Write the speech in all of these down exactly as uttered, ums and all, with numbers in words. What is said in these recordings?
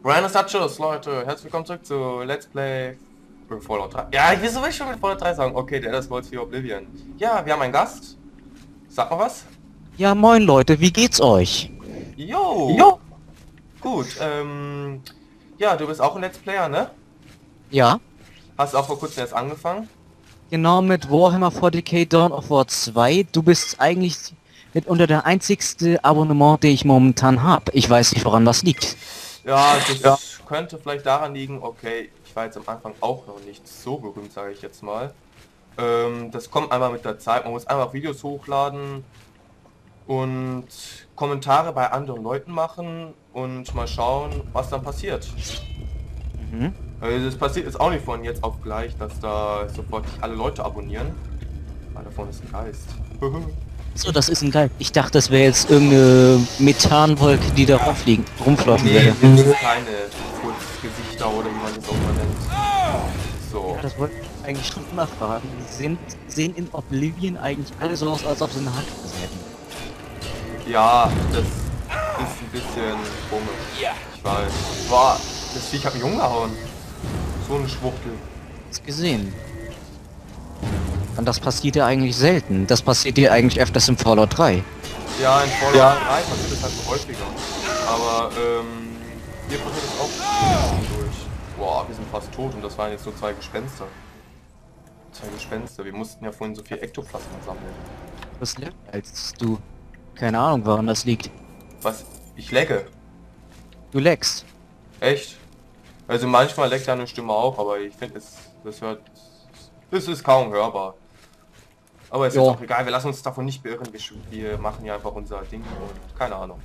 Brian Satchos, Leute, herzlich willkommen zurück zu Let's Play Fallout drei. Ja, wieso will ich schon mit Fallout drei sagen? Okay, der Elder Scrolls vier Oblivion. Ja, wir haben einen Gast. Sag mal was. Ja, moin Leute, wie geht's euch? Jo. Jo. Gut, ähm... ja, du bist auch ein Let's Player, ne? Ja, Hast auch vor kurzem erst angefangen. genau mit Warhammer forty K Dawn of War zwei. Du bist eigentlich mitunter der einzigste Abonnement, den ich momentan habe. Ich weiß nicht, woran das liegt. Ja, das Ja. könnte vielleicht daran liegen, okay, ich war jetzt am Anfang auch noch nicht so berühmt, sage ich jetzt mal. Ähm, das kommt einmal mit der Zeit, man muss einfach Videos hochladen und Kommentare bei anderen Leuten machen und mal schauen, was dann passiert. Mhm. Also das passiert jetzt auch nicht von jetzt auf gleich, dass da sofort alle Leute abonnieren. Ah, da vorne ist ein Geist. So, das ist ein Geil. Ich dachte, das wäre jetzt irgendeine Methanwolke, die da rumfliegen, rumflossen Nee, würde. das sind keine Kurzgesichter oder wie man das auch mal nennt. So. Ja, das wollte ich eigentlich schon immer fragen. Sind, sehen in Oblivion eigentlich alle so aus, als ob sie eine Hand hätten? Ja, das ist ein bisschen komisch. Ich weiß. Boah, das Viech hat mich umgehauen. So eine Schwuchtel. Hast gesehen. Und das passiert ja eigentlich selten. Das passiert ja eigentlich öfters im Fallout drei. Ja, in Fallout ja. drei passiert das halt so häufiger. Aber ähm, hier passiert das auch durch. Boah, wir sind fast tot und das waren jetzt nur zwei Gespenster. Zwei Gespenster. Wir mussten ja vorhin so viel Ektoplasma sammeln. Was lernt als du? Keine Ahnung, woran das liegt. Was? Ich lecke. Du leckst. Echt? Also manchmal leckt deine Stimme auch, aber ich finde es, das hört, es ist kaum hörbar. Aber ist Jo. jetzt auch egal, wir lassen uns davon nicht beirren, wir, wir machen ja einfach unser Ding und keine Ahnung.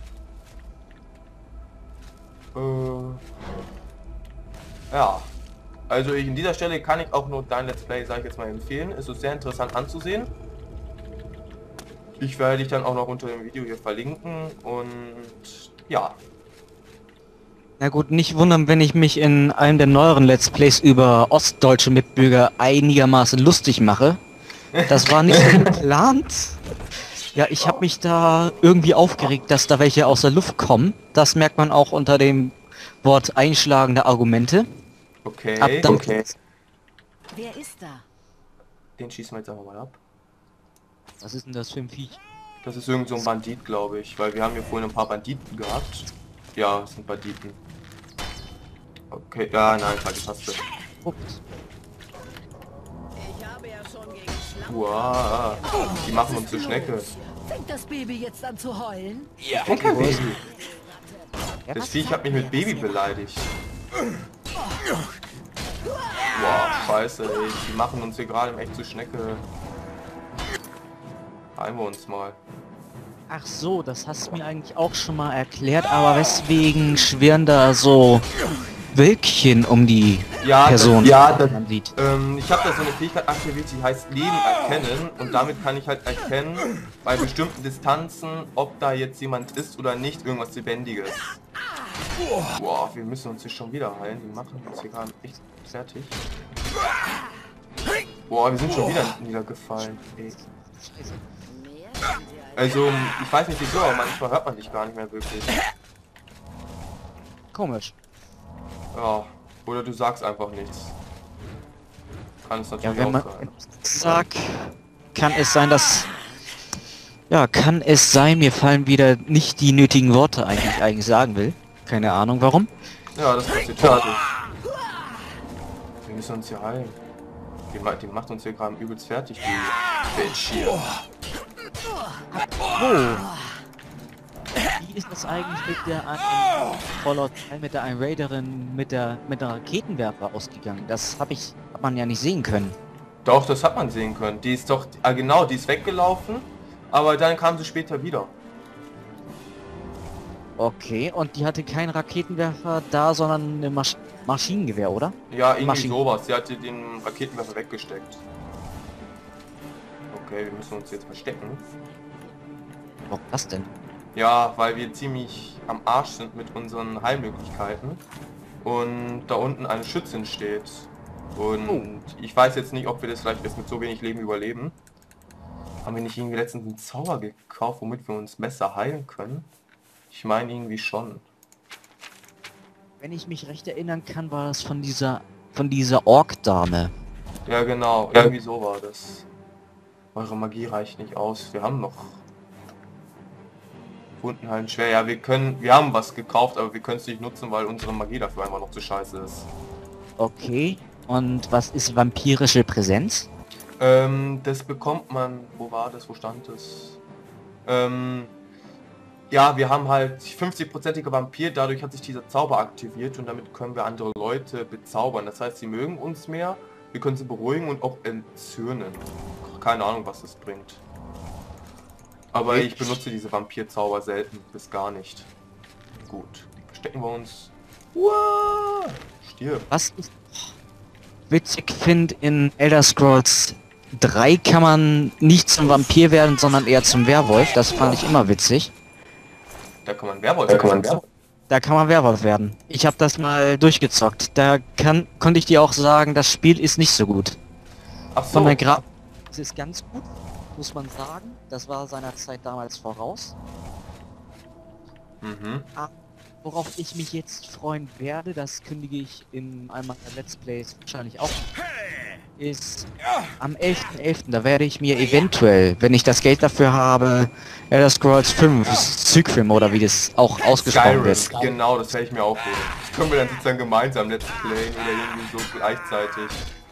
Äh, ja, also ich, in dieser Stelle kann ich auch nur dein Let's Play, sage ich jetzt mal, empfehlen. Es ist sehr interessant anzusehen. Ich werde dich dann auch noch unter dem Video hier verlinken und ja. Na gut, nicht wundern, wenn ich mich in einem der neueren Let's Plays über ostdeutsche Mitbürger einigermaßen lustig mache. Das war nicht so geplant. Ja, ich habe mich da irgendwie aufgeregt, dass da welche aus der Luft kommen. Das merkt man auch unter dem Wort einschlagende Argumente. Okay, Ab dann okay. Wer ist da? Den schießen wir jetzt einfach mal ab. Was ist denn das für ein Viech? Das ist irgend so ein Bandit, glaube ich, weil wir haben hier vorhin ein paar Banditen gehabt. Ja, es sind Banditen. Okay, ja, nein, falsche Taste. Ups. Ich habe ja schon gegen Schlangen. Uah, die machen uns zur Schnecke. Fängt das Baby jetzt an zu heulen? Ich bin kein Baby. Ja, Das Viech hat mich mit Baby beleidigt. Boah, scheiße, ey. Die machen uns hier gerade im echt zur Schnecke. Heilen wir uns mal. Ach so, das hast du mir eigentlich auch schon mal erklärt, aber weswegen schwirren da so Wölkchen um die Ja, Person, das, ja, das, man sieht? ähm, ich habe da so eine Fähigkeit aktiviert, die heißt Leben erkennen und damit kann ich halt erkennen, bei bestimmten Distanzen, ob da jetzt jemand ist oder nicht, irgendwas Lebendiges. Boah, wir müssen uns hier schon wieder heilen, die machen uns hier gerade echt fertig. Boah, wir sind schon wieder niedergefallen. Ey. Also, ich weiß nicht wieso, aber manchmal hört man dich gar nicht mehr wirklich. Komisch. Ja, oder du sagst einfach nichts. Kann es natürlich Ja, wenn man auch sein. sagt, kann es sein, dass... Ja, kann es sein, mir fallen wieder nicht die nötigen Worte ein, die ich eigentlich sagen will. Keine Ahnung, warum. Ja, das passiert häufig. Wir müssen uns hier heilen. Die, ma- die macht uns hier gerade übelst fertig, die Bitch hier. Oh. Wie ist das eigentlich mit der einen Fallout drei, mit der einen Raiderin mit der mit der Raketenwerfer ausgegangen? Das habe ich hat man ja nicht sehen können. Doch, das hat man sehen können. Die ist doch, ah genau, die ist weggelaufen, aber dann kam sie später wieder. Okay, und die hatte keinen Raketenwerfer da, sondern ein Masch Maschinengewehr, oder? Ja, irgendwie Maschinen- sowas. Sie hatte den Raketenwerfer weggesteckt. Okay, wir müssen uns jetzt verstecken. Oh, was denn? Ja, weil wir ziemlich am Arsch sind mit unseren Heilmöglichkeiten. Und da unten eine Schützin steht. Und Oh. ich weiß jetzt nicht, ob wir das vielleicht jetzt mit so wenig Leben überleben. Haben wir nicht irgendwie letztens einen Zauber gekauft, womit wir uns besser heilen können? Ich meine irgendwie schon. Wenn ich mich recht erinnern kann, war das von dieser von dieser Ork-Dame. Ja genau, irgendwie so war das. Eure Magie reicht nicht aus. Wir haben noch Wundenhallen schwer. Ja, wir können, wir haben was gekauft, aber wir können es nicht nutzen, weil unsere Magie dafür einfach noch zu scheiße ist. Okay. Und was ist vampirische Präsenz? Ähm, das bekommt man, wo war das, wo stand es? Ähm, ja, wir haben halt fünfzig-prozentige Vampir, dadurch hat sich dieser Zauber aktiviert und damit können wir andere Leute bezaubern. Das heißt, sie mögen uns mehr, wir können sie beruhigen und auch entzürnen. Keine Ahnung, was das bringt. Aber ich benutze diese Vampirzauber selten, bis gar nicht. Gut, verstecken wir uns. Uah, stirb. Was ich witzig finde, in Elder Scrolls drei kann man nicht zum Vampir werden, sondern eher zum Werwolf. Das fand ich immer witzig. Da kann man Werwolf da kann man Werwolf. Da kann man Werwolf werden. Ich habe das mal durchgezockt. Da kann, konnte ich dir auch sagen, das Spiel ist nicht so gut. Ach so. Von der Gra es ist ganz gut, muss man sagen. Das war seiner Zeit damals voraus. Mhm. Aber worauf ich mich jetzt freuen werde, das kündige ich in einem meiner Let's Plays wahrscheinlich auch, ist am elften elften Da werde ich mir eventuell, wenn ich das Geld dafür habe, Elder Scrolls fünf, Skyrim oder wie das auch ausgesprochen wird. Skyrim, genau, das werde ich mir auch holen. Das können wir dann sozusagen gemeinsam Let's Play oder irgendwie so gleichzeitig.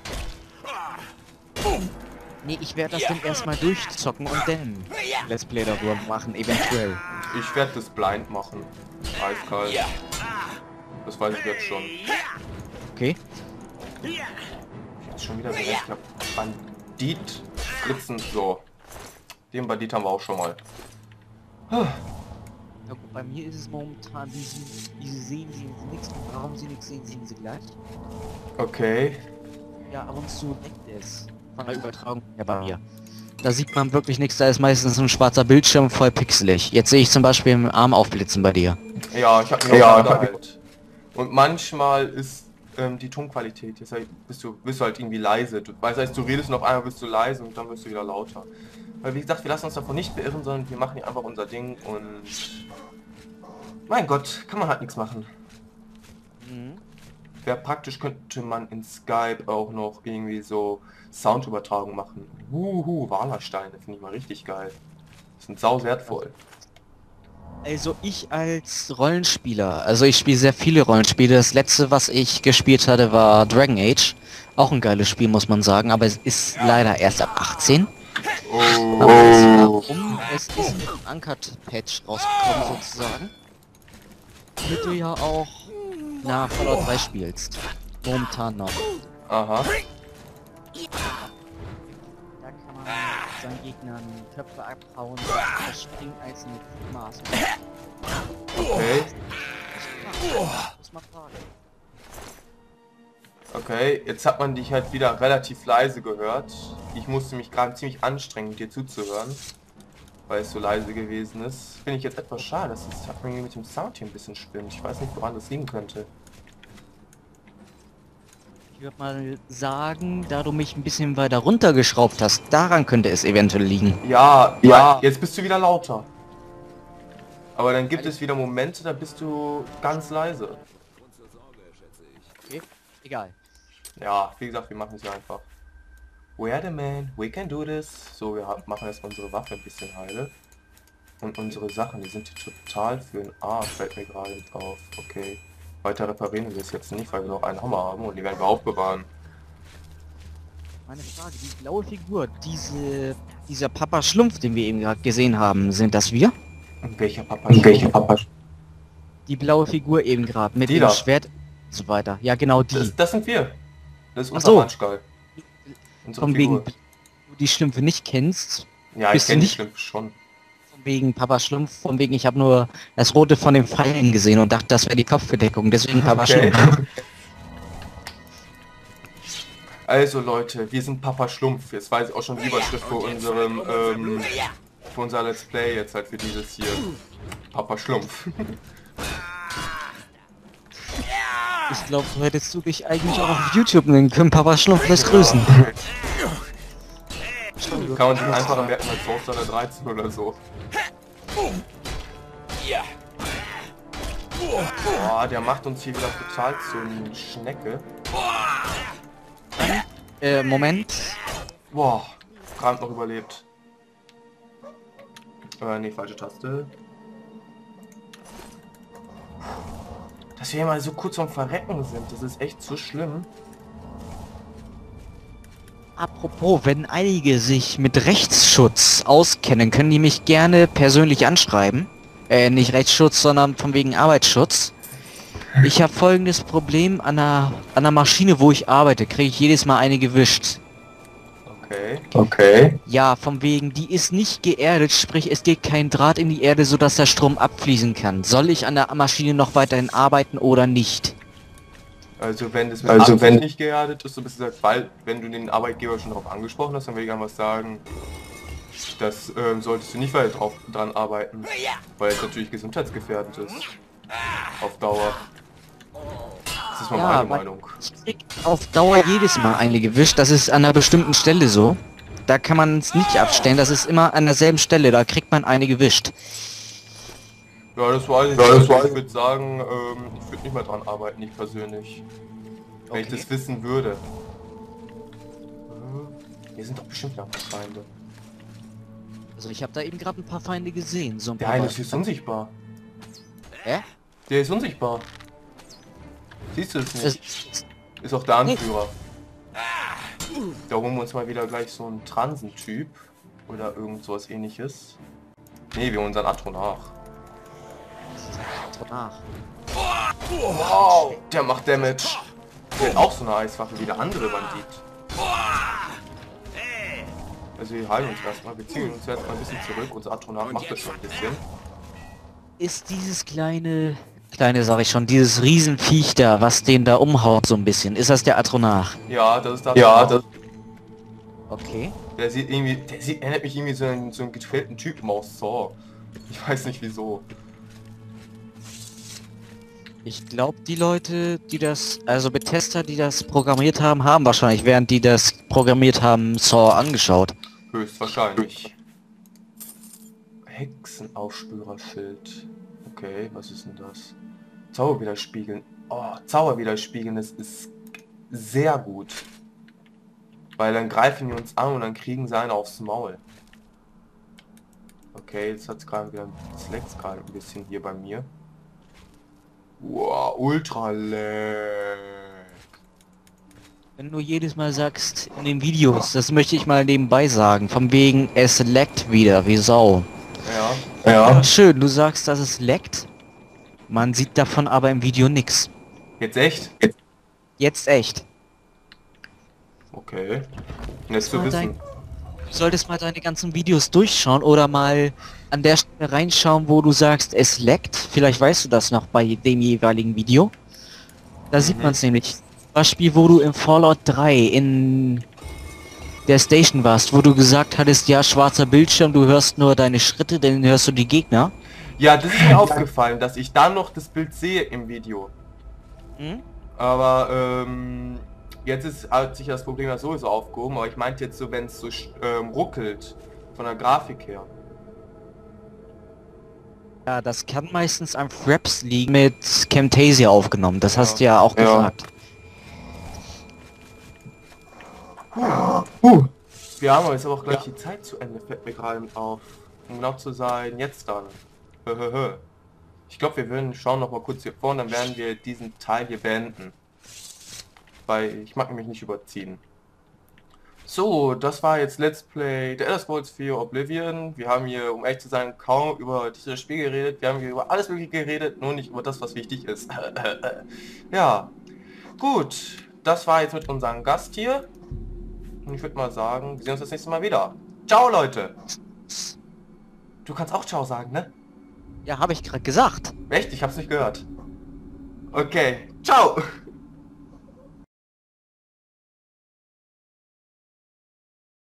Nee, ich werde das dann erstmal durchzocken und dann Let's Play darüber machen, eventuell. Ich werde das blind machen. Eiskalt. Das weiß ich jetzt schon. Okay. Jetzt schon wieder so recht. Ich hab Bandit Fritzen. So. Den Bandit haben wir auch schon mal. Ja, gut, bei mir ist es momentan, wie sie, wie sie sehen, sehen sie nichts. Und warum sie nichts sehen, sehen sie gleich. Okay. Ja, ab und zu leckt es. Von der Übertragung her bei mir. Da sieht man wirklich nichts, da ist meistens ein schwarzer Bildschirm voll pixelig. Jetzt sehe ich zum Beispiel im Arm aufblitzen bei dir. Ja, ich habe mir ja, halt. Und manchmal ist ähm, die Tonqualität, jetzt halt, bist du bist du halt irgendwie leise. Du weißt, heißt, du redest und auf einmal bist du leise und dann wirst du wieder lauter. Weil wie gesagt, wir lassen uns davon nicht beirren, sondern wir machen hier einfach unser Ding und mein Gott, kann man halt nichts machen. Mhm. Wäre praktisch, könnte man in Skype auch noch irgendwie so Soundübertragung machen. Wuhu, Walersteine, finde ich mal richtig geil. Die sind sau wertvoll. Also ich als Rollenspieler, also ich spiele sehr viele Rollenspiele. Das letzte, was ich gespielt hatte, war Dragon Age. Auch ein geiles Spiel, muss man sagen, aber es ist leider erst ab achtzehn. Oh. Aber warum? Es ist ein Uncut-Patch rausgekommen sozusagen. Damit du ja auch na Fallout drei spielst. Momentan noch. Aha. Da kann man seinen Gegnern Köpfe abhauen, das springt einzelne Maß. Okay. Muss man fragen. Okay, jetzt hat man dich halt wieder relativ leise gehört. Ich musste mich gerade ziemlich anstrengen, dir zuzuhören, weil es so leise gewesen ist. Finde ich jetzt etwas schade, dass es hat irgendwie mit dem Sound hier ein bisschen stimmt. Ich weiß nicht, woran das liegen könnte. Ich würde mal sagen, da du mich ein bisschen weiter runtergeschraubt hast, daran könnte es eventuell liegen. Ja, ja, jetzt bist du wieder lauter. Aber dann gibt es wieder Momente, da bist du ganz leise. Okay, egal. Ja, wie gesagt, wir machen es ja einfach. We are the man, we can do this. So, wir machen erstmal unsere Waffe ein bisschen heile. Und unsere Sachen, die sind hier total für den Arsch, fällt mir gerade nicht auf. Okay. Weiter reparieren wir es jetzt nicht, weil wir noch einen Hammer haben und die werden wir aufbewahren. Meine Frage, die blaue Figur, diese, dieser Papa Schlumpf, den wir eben gerade gesehen haben, sind das wir? Und welcher Papa? Und welcher Papa? Die blaue Figur eben gerade, mit Die dem da. Schwert und so weiter. Ja, genau die. Das, das sind wir. Das ist Ach unser so. Manschgal. Unsere Von Figur. wegen, du die Schlümpfe nicht kennst. Ja, ich bist du kenne die nicht- Schlümpfe schon. Von wegen Papa Schlumpf, von wegen, ich habe nur das Rote von den Pfeilen gesehen und dachte, das wäre die Kopfbedeckung, deswegen Papa Okay. Schlumpf. Also Leute, wir sind Papa Schlumpf. Jetzt weiß ich auch schon die Überschrift für unserem, ähm, für unser Let's Play jetzt halt für dieses hier. Papa Schlumpf. Ich glaube, so hättest du dich eigentlich auch auf YouTube nennen können, Papa Schlumpf lässt grüßen. Kann man sich einfacher merken als Source dreizehn oder so. Boah, der macht uns hier wieder total zur Schnecke. Äh, Moment. Boah, gerade noch überlebt. Äh, nee, falsche Taste. Dass wir mal so kurz vorm Verrecken sind, das ist echt so schlimm. Apropos, wenn einige sich mit Rechtsschutz auskennen, können die mich gerne persönlich anschreiben. Äh, nicht Rechtsschutz, sondern von wegen Arbeitsschutz. Ich habe folgendes Problem: an der, an der Maschine, wo ich arbeite, kriege ich jedes Mal eine gewischt. Okay. Okay. Ja, von wegen, die ist nicht geerdet, sprich es geht kein Draht in die Erde, sodass der Strom abfließen kann. Soll ich an der Maschine noch weiterhin arbeiten oder nicht? Also wenn das mit Also Absicht wenn- nicht geerdet ist, so bist du gesagt, weil wenn du den Arbeitgeber schon darauf angesprochen hast, dann will ich einfach sagen, das ähm, solltest du nicht weiter drauf dran arbeiten, weil es natürlich gesundheitsgefährdend ist. Auf Dauer. Das ist mal meine weil Meinung. ich krieg auf Dauer jedes Mal eine gewischt, das ist an einer bestimmten Stelle so. Da kann man es nicht abstellen, das ist immer an derselben Stelle, da kriegt man eine gewischt. Ja, das weiß ich Ja, das nicht. weiß Ich würde sagen, ähm, ich würde nicht mehr dran arbeiten, ich persönlich. Wenn Okay. ich das wissen würde. Äh, Hier sind doch bestimmt noch ein paar Feinde. Also ich habe da eben gerade ein paar Feinde gesehen. So ein Der paar eine ist jetzt unsichtbar. Hä? Der ist unsichtbar. Siehst du es Es- nicht? Ist auch der Anführer. Da holen wir uns mal wieder gleich so einen Transentyp. Oder irgend sowas ähnliches. Nee, wir holen unseren Atronach. Nach. Wow, der macht Damage. Der hat auch so eine Eiswaffe wie der andere Bandit. Also wir heilen uns erstmal, wir ziehen uns jetzt mal ein bisschen zurück. Unser Atronach macht das schon ein bisschen. Ist dieses kleine, kleine sag ich schon, dieses Riesenviech da, was den da umhaut so ein bisschen, ist das der Atronach? Ja, das ist der Ja, Atronach. das- Okay. Der sieht irgendwie, der sieht, erinnert mich irgendwie so einen, so einen gefällten Typen aus Saw. Ich weiß nicht wieso. Ich glaube, die Leute, die das, also Bethesda, die das programmiert haben, haben wahrscheinlich, während die das programmiert haben, Saw angeschaut. Höchstwahrscheinlich. Hexenaufspürerschild. Okay, was ist denn das? Zauberwiderspiegeln. Oh, Zauberwiderspiegeln, das ist sehr gut. Weil dann greifen die uns an und dann kriegen sie einen aufs Maul. Okay, jetzt hat es gerade wieder, es leckt gerade ein bisschen hier bei mir. Wow, ultra lag. Wenn du jedes Mal sagst in den Videos, das möchte ich mal nebenbei sagen, von wegen es leckt wieder, wie Sau. Ja, Ja. Schön, du sagst, dass es leckt. Man sieht davon aber im Video nix. jetzt echt? Jetzt echt. Okay. Nett zu mal wissen. dein- Du solltest mal deine ganzen Videos durchschauen oder mal an der Stelle reinschauen, wo du sagst, es leckt. Vielleicht weißt du das noch bei dem jeweiligen Video. Da sieht Mhm. man es nämlich. Zum Beispiel, wo du im Fallout drei in der Station warst, wo du gesagt hattest, ja, schwarzer Bildschirm, du hörst nur deine Schritte, dann hörst du die Gegner. Ja, das ist mir aufgefallen, dass ich dann noch das Bild sehe im Video. Hm? Aber ähm, jetzt ist, hat sich das Problem ja sowieso aufgehoben, aber ich meinte jetzt so, wenn es so ähm, ruckelt, von der Grafik her. Ja, das kann meistens am Fraps liegen, mit Camtasia aufgenommen. Das hast du ja auch Ja. gesagt. Uh. Wir haben aber jetzt aber auch gleich die Zeit zu Ende, fällt mir gerade auf. Um genau zu sein, jetzt dann. Höhöhö. Ich glaube, wir würden schauen noch mal kurz hier vor und dann werden wir diesen Teil hier beenden. Weil ich mag nämlich nicht überziehen. So, das war jetzt Let's Play The Elder Scrolls vier Oblivion. Wir haben hier, um echt zu sein, kaum über dieses Spiel geredet. Wir haben hier über alles mögliche geredet, nur nicht über das, was wichtig ist. Ja, gut. Das war jetzt mit unserem Gast hier. Und ich würde mal sagen, wir sehen uns das nächste Mal wieder. Ciao, Leute. Du kannst auch Ciao sagen, ne? Ja, habe ich gerade gesagt. Echt? Ich hab's nicht gehört. Okay. Ciao.